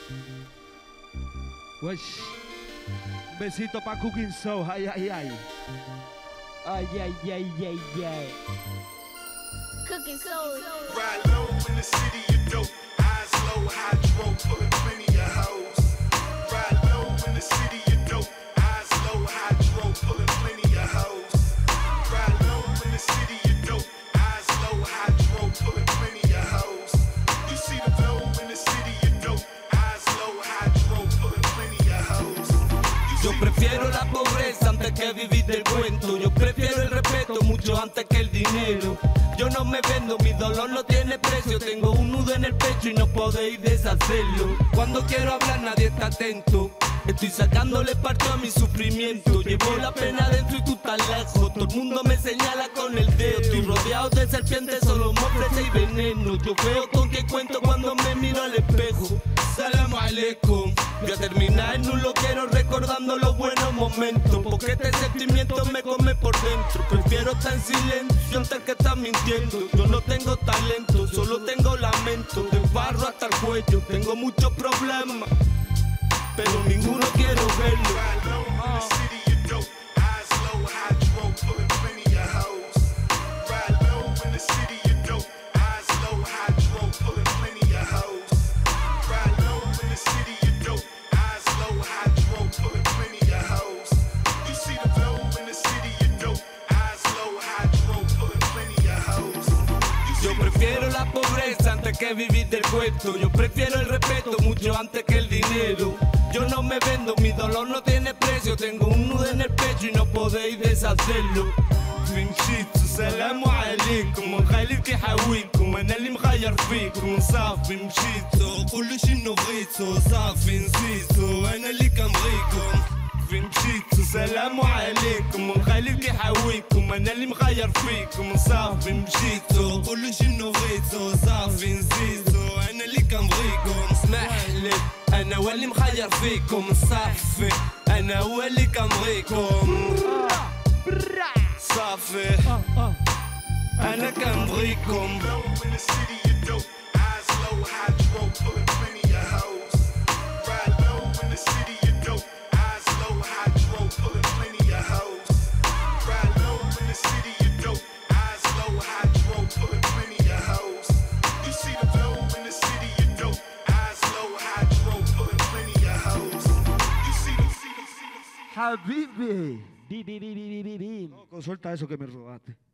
Wesh. Un besito pa' Cooking Show, ay, ay, ay. Ay, ay, ay, ay, ay. Cooking soul. Ride low in the city, you dope. Eyes low, hydro, pulling plenty of hoes. Ride low in the city, you dope. Eyes low, hydro, pulling plenty of hoes. Ride low in the city, you dope. Eyes low, hydro, pulling plenty of hoes. You see the flow in the city, you dope. Eyes low, hydro, pulling plenty of hoes. Yo prefiero la pobreza antes que vivir del cuento. Yo prefiero el respeto mucho antes que el dinero. Yo no me vendo, mi dolor no tiene precio. Tengo un nudo en el pecho y no podéis deshacerlo. Cuando quiero hablar nadie está atento. Estoy sacándole parto a mi sufrimiento. Llevo la pena dentro y tú estás lejos. Todo el mundo me señala con el dedo. Estoy rodeado de serpientes, solo mofres y veneno. Yo veo con qué cuento cuando me miro al espejo. Salam aleikum. Voy a terminar en un loquero recordando los buenos momentos. Porque este sentimiento me come por dentro. Prefiero estar en silencio antes que estar mintiendo. Yo no tengo talento, solo tengo lamento. De barro hasta el cuello, tengo muchos problemas, pero ninguno quiero verlo. Ride low in the city, you dope. Eyes low, hydro, pulling plenty of hoes. Ride low in the city, you dope. Eyes low, hydro, pulling plenty of hoes. Ride low in the city, you dope. Eyes low, hydro, pulling plenty of hoes. You see the flow in the city, you dope. Eyes low, hydro, pulling plenty of hoes. Yo prefiero la pobreza antes que vivir del cuento. Yo prefiero el respeto mucho antes que el dinero. Yo no me vendo, mi dolor no tiene precio. Tengo un nudo en el pecho y no podéis deshacerlo. مشيتو سلام عليكم وخليك يحاويكم انا اللي مغير فيكم صافي مشيتو كل شي بغيتو صافي نسيتو انا اللي كنبغيكم مشيتو سلام عليكم وخليك يحاويكم انا اللي مغير فيكم صافي مشيتو كل شي بغيتو صافي نسيتو انا اللي كنبغيكم اسمح لي انا هو اللي مغير فيكم صافي انا هو اللي كنبغيكم صافي انا كنبغيكم. Low in the city, you dope. Eyes low, hydro, pulling plenty of hoes. Ride low in the city, you dope. Eyes low, hydro, pulling plenty of hoes. Ride low in the city, you dope. Eyes low, hydro, pulling plenty of hoes. You see the flow in the city, you dope. Eyes low, hydro, pulling plenty of hoes. You see the Habibi. Bi, bi, bi, bi, bi, bi, bi. Loco, suelta eso que me robaste.